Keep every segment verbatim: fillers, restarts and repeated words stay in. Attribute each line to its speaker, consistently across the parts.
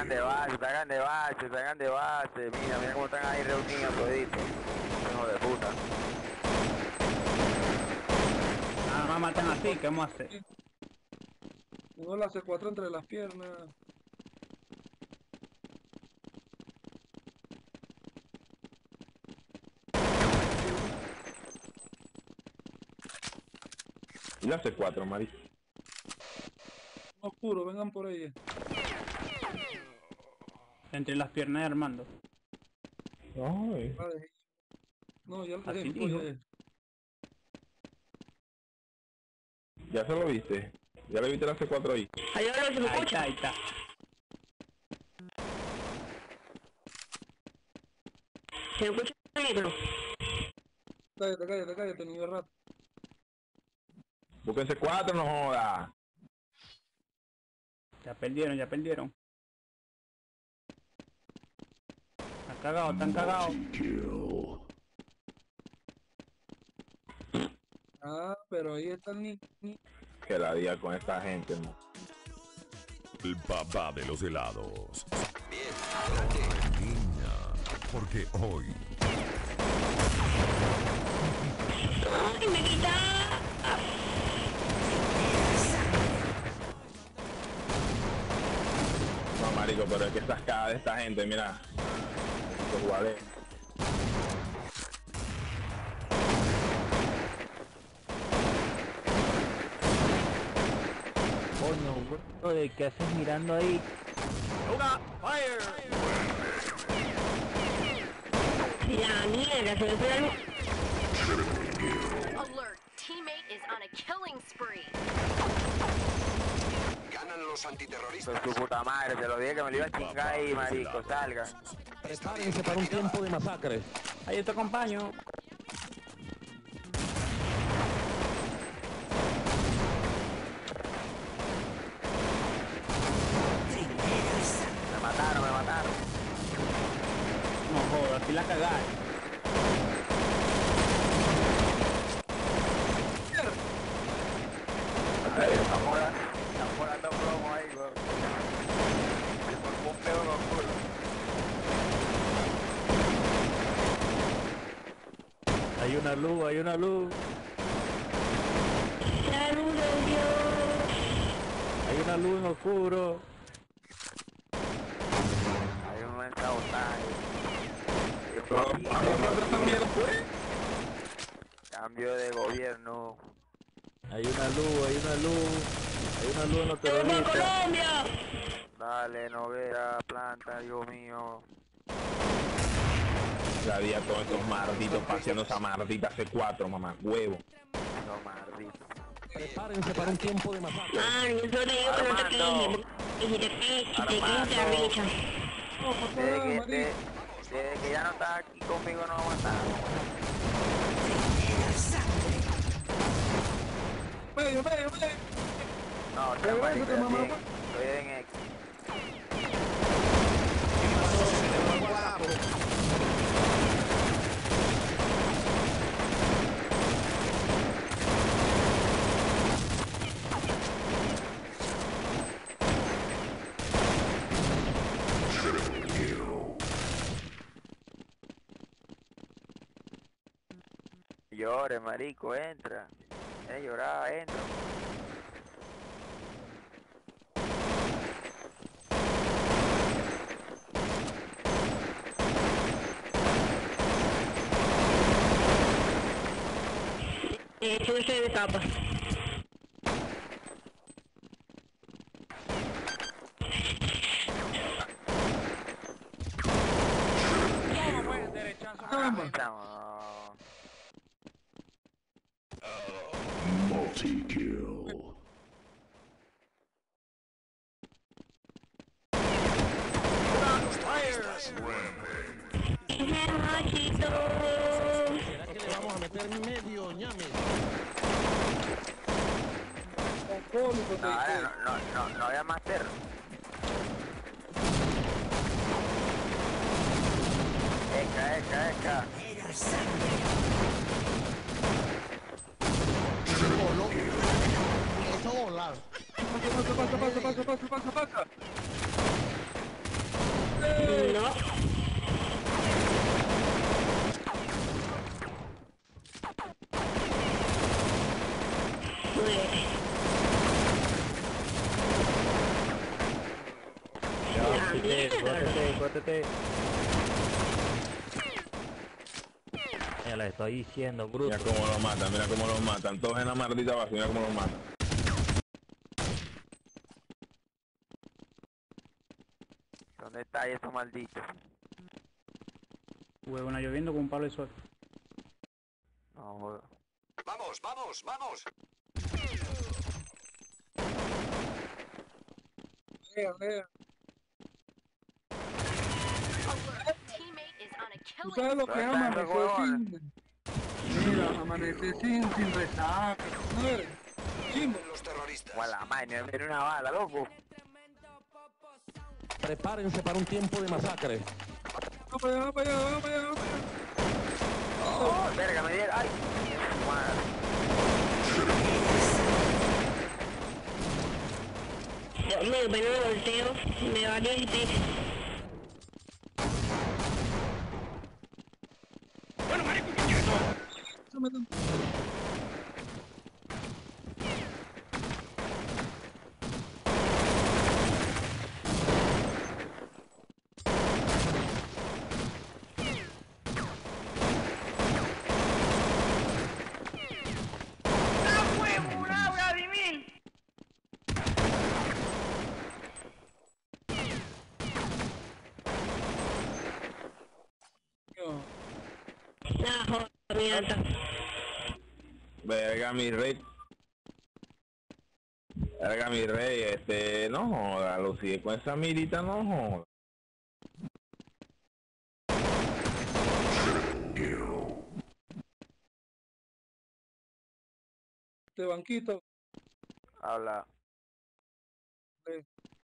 Speaker 1: Salgan de base, salgan de base, salgan de base. Mira, mira cómo están ahí reunidos toditos. Hijo de puta.
Speaker 2: Nada más matan así, ¿qué vamos a hacer?
Speaker 3: Tengo la C cuatro entre las piernas.
Speaker 4: Y la C cuatro, marico.
Speaker 3: Oscuro, vengan por ella.
Speaker 2: Entre las piernas de Armando.
Speaker 4: Ay.
Speaker 3: Vale. No, ya lo
Speaker 2: Así
Speaker 3: dejé.
Speaker 2: dijo.
Speaker 3: Oye,
Speaker 4: ¿Ya se lo viste? ¿Ya le viste la C cuatro ahí?
Speaker 5: Ahí ahora se me
Speaker 2: Ahí
Speaker 5: escucha.
Speaker 2: está, ahí está.
Speaker 5: Se me escucha el micro.
Speaker 3: cállate, cállate, cállate, ni de rato.
Speaker 4: Busquen C cuatro, no joda.
Speaker 2: Ya perdieron, ya perdieron. Están cagados, están cagados.
Speaker 3: Ah, pero ahí está el ni... ni...
Speaker 4: Que la día con esta gente, ¿no?
Speaker 6: El papá de los helados.
Speaker 7: Bien, adelante.
Speaker 6: Niña, porque hoy
Speaker 5: ¡Ay, me quita!
Speaker 4: No, marico, pero es que estas caras de esta gente, mira. Estos jugadores.
Speaker 1: Coño, bro, ¿qué haces mirando ahí?
Speaker 5: La mierda, se me fue la luz.
Speaker 8: Alert! Teammate is on a killing spree.
Speaker 7: Ganan los
Speaker 1: Con
Speaker 7: antiterroristas.
Speaker 1: su puta madre, te lo dije que me lo iba a chingar ahí, marico, salga.
Speaker 9: Prepárense para un tiempo de masacre.
Speaker 2: Ahí te acompaño.
Speaker 1: Me mataron, me mataron.
Speaker 2: No jodas, aquí la cagaron.
Speaker 1: Ay, estamos volando, estamos volando plomo ahí, weón. Se formó un pedo con culo.
Speaker 2: Hay una luz, hay una luz.
Speaker 5: La luz de Dios.
Speaker 2: Hay una luz en oscuro.
Speaker 1: Hay un encabotaje. Cambio de gobierno.
Speaker 2: Hay una luz, hay una luz. Hay una luz en los
Speaker 5: ¡Vamos a
Speaker 2: terroristas.
Speaker 5: Colombia!
Speaker 1: Dale, Noguera, planta, Dios mío.
Speaker 4: La día todos estos malditos paseando esa maldita C cuatro, mamá, huevo.
Speaker 1: No, maldito.
Speaker 9: Prepárense para un tiempo de masacre.
Speaker 5: Ah, yo solo te digo que no te quejes. Y si te quejes, si te quejes, te arrecha.
Speaker 3: No, por
Speaker 1: Desde
Speaker 3: favor,
Speaker 1: que,
Speaker 3: marico.
Speaker 1: de- desde que ya no está aquí conmigo no aguanta.
Speaker 3: Medio, medio, medio.
Speaker 1: No,
Speaker 3: Pero
Speaker 1: te marico,
Speaker 3: eso te
Speaker 1: yo
Speaker 3: mamá,
Speaker 1: estoy en- estoy en ex. Llore, marico, entra. Eh, lloraba, entra.
Speaker 5: Eh, yo estoy de capa.
Speaker 3: Caramba.
Speaker 1: Chamo.
Speaker 6: multi-kill.
Speaker 5: Machito.
Speaker 9: ¿Será que le vamos a meter medio ñame?
Speaker 3: Alcohólico,
Speaker 1: No, ahora
Speaker 3: te-
Speaker 1: no, no, no, no había más perro. Eca, eca, eca.
Speaker 9: Voló. Eso volar.
Speaker 3: Pasa, pasa, pasa, pasa, pasa, pasa, pasa, pasa.
Speaker 5: muere.
Speaker 2: Ya,
Speaker 5: La
Speaker 2: cótete,
Speaker 5: mierda.
Speaker 2: cótete, cótete. Ya le estoy diciendo, bruto.
Speaker 4: Mira cómo los matan, mira cómo los matan. Todos en la maldita base, mira cómo los matan.
Speaker 1: ¿Dónde está eso maldito?
Speaker 10: Huevona lloviendo con un palo de sol.
Speaker 1: No, joder.
Speaker 7: Vamos, vamos, vamos.
Speaker 3: Lea, lea.
Speaker 8: Teammate is on a
Speaker 3: ¿Tú
Speaker 8: killing
Speaker 3: sabes lo que es
Speaker 1: ¿Dónde está ese
Speaker 3: amanecer
Speaker 1: huevón?
Speaker 3: sin... Mira, amanecer sin, sin resaca, ¿no eres? Chimbo.
Speaker 7: Los terroristas.
Speaker 1: Bueno, man, me viene una bala, loco.
Speaker 9: Prepárense para un tiempo de masacre.
Speaker 3: Vamos para allá, vamos para allá, vamos para allá, vamos para allá.
Speaker 1: Oh, verga, me dieron. Ay, madre.
Speaker 5: Dios mío, pero me volteo, me valiente.
Speaker 3: Se meten. Yo,
Speaker 5: Nah, joder, mierda.
Speaker 4: Verga, mi rey. Verga, mi rey, este, no joda, lo sigue con esa mirita, no joda.
Speaker 3: este banquito.
Speaker 1: Habla.
Speaker 3: eh,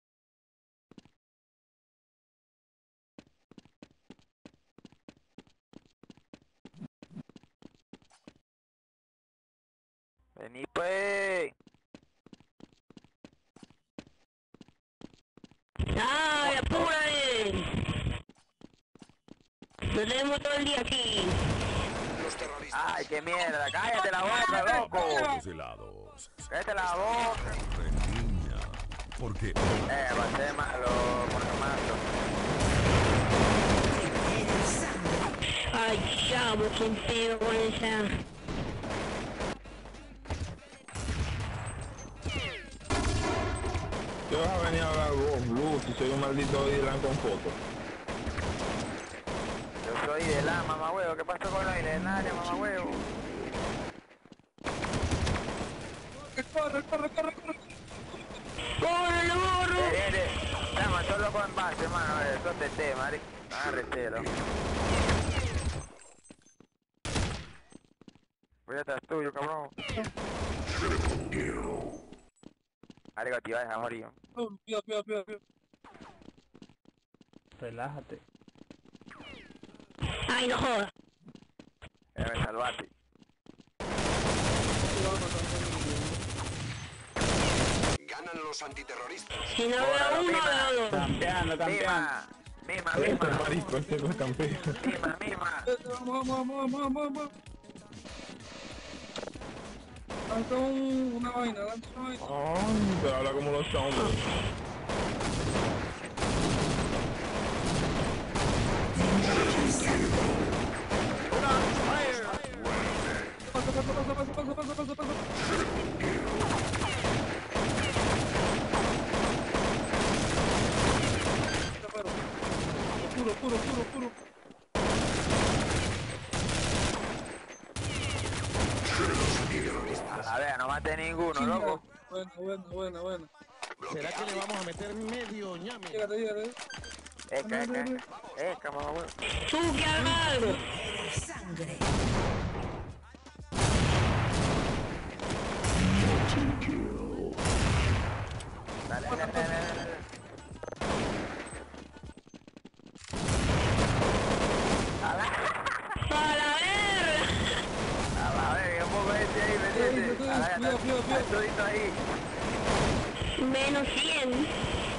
Speaker 1: Vení, pues.
Speaker 5: ¡Ay, apúrate! Nos tenemos todo el día aquí.
Speaker 7: Los terroristas.
Speaker 1: Ay, qué mierda. Cállate la boca, loco.
Speaker 6: De los helados.
Speaker 1: Cállate la boca.
Speaker 6: Niña. Porque
Speaker 1: Eh, va a ser malo, porque malo.
Speaker 5: Ay, chavo, quién pedo con esa.
Speaker 4: ¿Qué vas a venir a hablar vos, Blue, si soy un maldito Dylan con foto?
Speaker 1: Yo soy de la mamá huevo. ¿Qué pasó con los milenarios, mamá huevo?
Speaker 3: Corre, corre, corre, corre.
Speaker 5: ¡Corre, burro!
Speaker 1: Eh, eh, ya mató loco en base, hermano. Eso te te, marico. Arretero. Voy atrás tuyo, cabrón. Marico, te iba a dejar morir.
Speaker 3: Oh, Pío, pío, pío, pío.
Speaker 10: Relájate.
Speaker 5: Ay, no jodas.
Speaker 1: Eh, me salvaste.
Speaker 7: Ganan los antiterroristas.
Speaker 5: Si no veo uno, veo dos.
Speaker 10: Campeando, campeando.
Speaker 1: Mima, mima,
Speaker 4: Este
Speaker 1: mima.
Speaker 4: marico, este es campeón.
Speaker 1: Mima, mima.
Speaker 3: Vamos, vamos, vamos, vamos, vamos. Lanza un, una vaina, lanza una vaina.
Speaker 4: Ay, pero habla como los hombres.
Speaker 3: Pasa, pasa, pasa, pasa, pasa, pasa, pasa, pasa. Puro, puro, puro, puro.
Speaker 1: A ver, no mate ninguno, loco.
Speaker 3: Buena, buena, buena, buena.
Speaker 9: ¿Será que le vamos a meter medio ñame?
Speaker 3: Llegate, llegate.
Speaker 1: Esca, esca, esca. Esca, mamá huevo.
Speaker 5: Tú que hagas algo.
Speaker 1: Dale, dale, dale, dale, dale. A la,
Speaker 5: ¡A la verga!
Speaker 1: a la verga, un poco este ahí, ¿me entiendes? A la,
Speaker 3: Cuidado, cuidado, cuidado.
Speaker 1: al todito ahí.
Speaker 5: Menos cien.